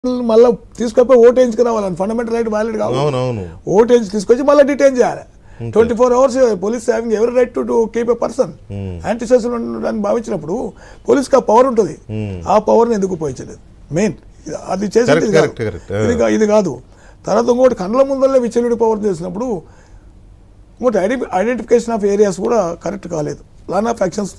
మళ్ళీ తీసుకపోయి ఓటు వేయించుకురావాలని ఫండమెంటల్ రైట్ వ్యాలిడ్ కావాలి. ఓటు వేయించి తీసుకొచ్చి మళ్ళీ డిటైన్ చేయాలి. 24 hours police having every right to keep a person. Anti social అని భావించినప్పుడు పోలీస్కి ఆ పవర్ ఉంటుంది. ఆ పవర్ని ఎందుకు ఉపయోగించలేదు? మెయిన్ అది చేసేది ఇది కాదు. తర్వాత ఇంకోటి కళ్ళ ముందరనే విచలుడి పవర్ చేసినప్పుడు ఇంకోటి ఐడెంటిఫికేషన్ ఆఫ్ ఏరియాస్ కూడా కరెక్ట్ కాలేదు. ప్లాన్ ఆఫ్ యాక్షన్స్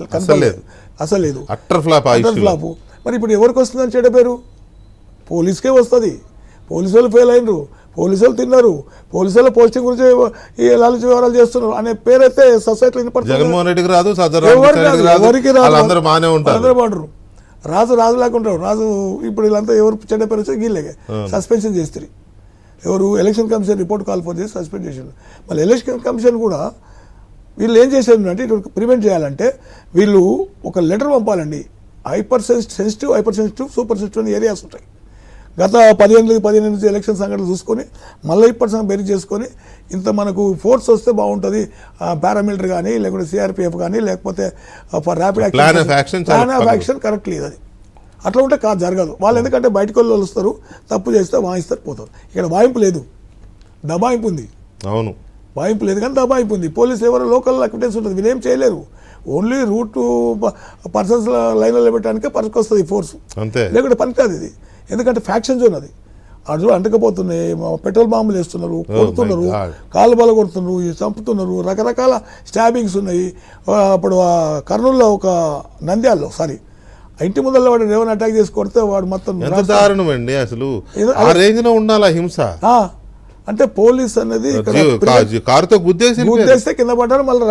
అసలు లేదు. Utter flop. మరి ఇప్పుడు ఎవరికి వస్తుందని చెడ్డ పేరు? పోలీస్కే వస్తుంది. పోలీసు వాళ్ళు ఫెయిల్ అయినరు, పోలీసు వాళ్ళు తిన్నారు, పోలీసు వాళ్ళ పోస్టింగ్ గురించి ఈ లాలచ వ్యవహారాలు చేస్తున్నారు అనే పేరైతే సొసైటీలో జగన్మోహన్ రెడ్డికి రాదు, ఎవరికి రాదు, అందరూ బాగుంటారు. రాజు లేకుంటారు. రాజు ఇప్పుడు వీళ్ళంతా ఎవరు చెడ్డ పేరు వచ్చి వీళ్ళే సస్పెన్షన్ చేస్తారు. ఎవరు election commission report call for చేసి సస్పెండ్ చేశారు. మళ్ళీ ఎలక్షన్ కమిషన్ కూడా వీళ్ళు ఏం చేశారు అంటే ఇటు ప్రివెంట్ చేయాలంటే వీళ్ళు ఒక లెటర్ పంపాలండి. హైపర్ సెన్సిటివ్, సూపర్ సెన్సిటివ్ అనే ఏరియాస్ ఉంటాయి. గత 15 నుంచి ఎలక్షన్ సంఘటనలు చూసుకొని మళ్ళీ 1% బెరీ చేసుకొని ఇంత మనకు ఫోర్స్ వస్తే బాగుంటుంది. పారామిలిటరీ కానీ లేకుంటే సిఆర్పిఎఫ్ కానీ లేకపోతే rapid plan of action correct లేదు. అది అట్లా ఉంటే కాదు, జరగదు. వాళ్ళు ఎందుకంటే బయటకు వాళ్ళు వస్తారు, తప్పు చేస్తే వాయిస్తారు, పోతారు. ఇక్కడ వాయింపు లేదు, దబాయింపు ఉంది. అవును, వాయింపు లేదు కానీ దబాయింపు ఉంది. పోలీసు ఎవరో లోకల్ అక్విటెన్స్ ఉంటుంది, వీళ్ళేం చేయలేరు. ఓన్లీ రూట్ పర్సన్స్ లైన్లో పెట్టడానికే పనికి వస్తుంది ఫోర్స్, లేకుంటే పని కాదు ఇది. ఎందుకంటే ఫ్యాక్షన్ జోన్ అది. అటు అంటకపోతున్నాయి, పెట్రోల్ బాంబులు వేస్తున్నారు, కొడుతున్నారు, కాలు బల కొడుతున్నారు, చంపుతున్నారు, రకరకాల స్టాబింగ్స్ ఉన్నాయి. అప్పుడు కర్నూలులో ఒక నంద్యాలలో ఇంటి ముందర వాడు రేవన్ అటాక్ చేసి కొడితే వాడు మొత్తం దారుణమండి. అసలు ఆ రేంజ్ లో ఉండాలా హింస అంటే పోలీస్ అనేది కారుతో గుద్దేస్తే కింద పడ్డారు. మళ్ళీ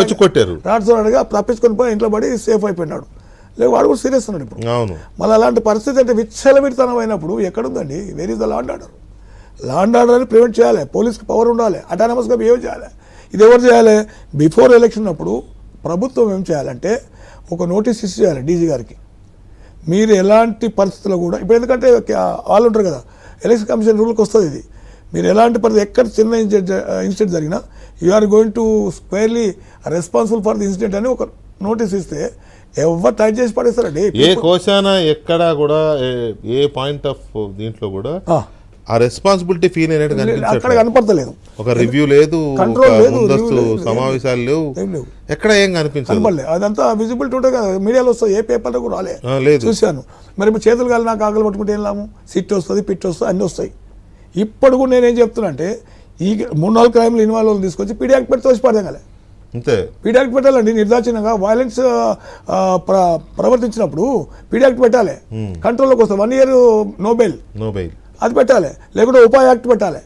రాడ్స్ అడగా తప్పించుకొని పోయి ఇంట్లో పడి సేఫ్ అయిపోయినాడు. లేదు వాడు కూడా సీరియస్ ఉన్నాడు ఇప్పుడు. మళ్ళీ అలాంటి పరిస్థితి అంటే విచ్చలవిడితనం అయినప్పుడు ఎక్కడుందండి? Where is the law and order? Law and order అని ప్రివెంట్ చేయాలి. పోలీస్కి పవర్ ఉండాలి, అటానమస్గా బిహేవ్ చేయాలి. ఇది ఎవరు చేయాలి? బిఫోర్ ఎలక్షన్ అప్పుడు ప్రభుత్వం ఏం చేయాలంటే ఒక నోటీస్ ఇష్యూ చేయాలి డీజీ గారికి. మీరు ఎలాంటి పరిస్థితుల్లో కూడా ఇప్పుడు ఎందుకంటే వాళ్ళు ఉంటారు కదా, ఎలక్షన్ కమిషన్ రూల్కి వస్తుంది ఇది. మీరు ఎలాంటి పరిస్థితి ఎక్కడ చిన్న ఇన్సిడెంట్ జరిగినా are going to squarely responsible for the incident అని ఒక నోటీస్ ఇస్తే ఎవరు టైట్ చేసి పడేస్తారండి. ఏ కోశాన ఎక్కడ కూడా ఏ పాయింట్ ఆఫ్ దీంట్లో కూడా ఆ రెస్పాన్సిబిలిటీ ఫీల్ అయినట్టు అక్కడ కనపడతలేదు. ఒక రివ్యూ లేదు, ముందస్తు సమావేశాలు లేవు, ఎక్కడ ఏం కనిపించలేదు. అదంతా విజిబిలిటీ ఉంటుంది కదా, మీడియాలో వస్తుంది, ఏ పేపర్లో కూడా రాలేదు, చూశాను. మరి ఇప్పుడు చేతులు కాదు నాకు ఆకలి పట్టుకుంటే ఏం లాభం? సిట్ వస్తుంది, పిట్ వస్తుంది, అన్నీ వస్తాయి. ఇప్పుడు కూడా నేనేం చెప్తున్నా అంటే ఈ 3-4 క్రైమ్లు ఇన్వాల్వ్ వాళ్ళు తీసుకొచ్చి పీడీ యాక్ట్ పెట్టి తోసిపడదాం కదా. పీడీ యాక్ట్ పెట్టాలండి. నిర్దాచీనంగా వైలెన్స్ ప్రవర్తించినప్పుడు పీడీ యాక్ట్ పెట్టాలి. కంట్రోల్లోకి వస్తుంది. 1 year నోబెల్ అది పెట్టాలి, లేకుంటే ఉపాయ యాక్ట్ పెట్టాలి.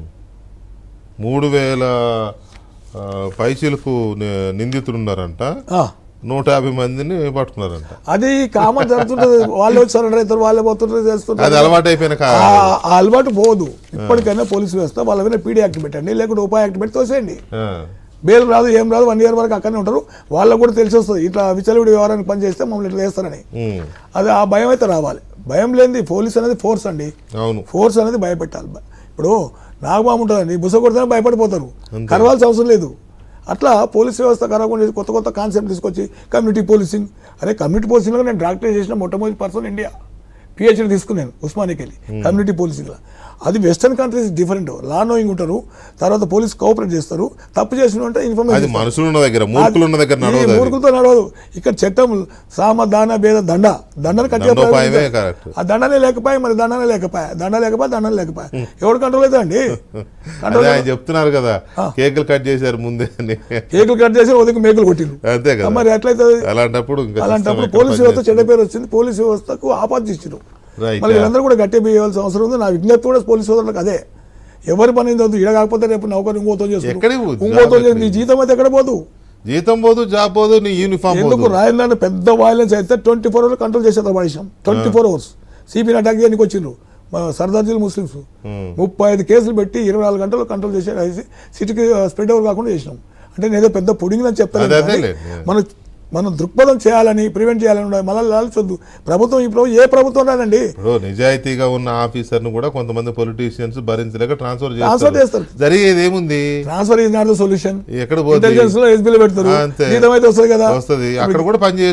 3000 పైచీలకు నిందితులు ఉన్నారంట, 150 మందిని పట్టుకున్నారంట. అది కామన్ జరుగుతుంటది. వాళ్ళే వచ్చి సరెండర్ అవుతారు, వాళ్ళే పోతుంటారు, చేస్తుంటారు. అది అలవాటు అయిపోయిన అలవాటు పోదు. ఇప్పటికైనా పోలీసు వ్యవస్థ వాళ్ళ మీద పీడీ యాక్ట్ పెట్టండి, లేకుంటే ఉపాయ యాక్ట్ పెట్టి తోసేయండి. బెయిల్ రాదు, ఏం రాదు, 1 year వరకు అక్కడనే ఉంటారు. వాళ్ళకు కూడా తెలిసి వస్తుంది ఇట్లా విచలవిడి వ్యవహారానికి పని చేస్తే మమ్మల్ని ఇట్లా చేస్తారని. అది ఆ భయం అయితే రావాలి. భయం లేనిది పోలీస్ అనేది ఫోర్స్ అండి. ఫోర్స్ అనేది భయపెట్టాలి. ఇప్పుడు నాగబాబు ఉంటుందండి, బుస కొడితేనే భయపడిపోతారు, కరవాల్సిన అవసరం లేదు. అట్లా పోలీస్ వ్యవస్థ కరవకుండా కొత్త కాన్సెప్ట్ తీసుకొచ్చి కమ్యూనిటీ పోలీసింగ్. అరే కమ్యూనిటీ పోలీసింగ్లో నేను డాక్టరేట్ చేసిన మొట్టమొదటి పర్సన్ ఇండియా, PhD తీసుకున్నాను ఉస్మానియాకి వెళ్ళి కమ్యూనిటీ పోలీసింగ్లో. అది western countries different, law knowing ఉంటారు, తర్వాత పోలీస్ కోఆపరేట్ చేస్తారు. తప్పు చేసిన అంటే ఇన్ఫర్మేషన్ మూర్ఖులతో నడవదు. ఇక్కడ చట్టం సామ దాన భేద దండను కట్టే ఆ దండనే లేకపోయా, మరి దండనే లేకపోయా, దండం లేకపోయా ఎవరు కంట్రోల్ అవుతా అండి? చెప్తున్నారు కదా, కేకులు కట్ చేశారు ముందే, కేకులు కట్ చేసి ఉదయం మేకులు కొట్టిండ్రు. మరి ఎట్లయితే అలాంటప్పుడు పోలీసు వ్యవస్థ చెడ్డ పేరు వచ్చింది, పోలీసు వ్యవస్థకు ఆపాదించారు. మళ్ళీ వీళ్ళందరూ కూడా గట్టి వేయవలసిన అవసరం ఉంది. నా విజ్ఞప్తి కూడా పోలీసు సోదరులకు అదే, ఎవరి పని ఈడ కాకపోతే రేపు నౌకరు ఇంకోతో చేస్తుంది. నీ జీతం అయితే ఎక్కడ పోదు, జీతం పోదు, జాబ్ పోదు, నీ యూనిఫామ్ ఎందుకు? రాయలన్న పెద్ద వైలెన్స్ అయితే 24 hours కంట్రోల్ చేసేది పడేసాం. 24 hours సిపిని అటాక్ చేయడానికి వచ్చిండ్రు సర్దార్జీలు ముస్లిమ్స్. 35 కేసులు పెట్టి 24 గంటలు కంట్రోల్ చేసి సిటీకి స్ప్రెడ్ ఓవర్ కాకుండా చేసినాం. అంటే నేనేదో పెద్ద పుడింగ్ అని చెప్తాను. మనం దృక్పథం చేయాలని, ప్రివెంట్ చేయాలని మళ్ళీ ఆలోచొద్దు. ప్రభుత్వం ఇప్పుడు ఏ ప్రభుత్వం రాదండి. నిజాయితీగా ఉన్న ఆఫీసర్ ను కూడా కొంతమంది పొలిటీషియన్స్ భరించలేక ట్రాన్స్ఫర్ చేస్తారు. జరిగేది ఏముంది? Transfer is not the solution. ఎక్కడ ఇంటెలిజెన్స్ లో ఎస్బీలో పెడతారు, జీతం అయితే వస్తుంది కదా, వస్తుంది. అక్కడ కూడా పని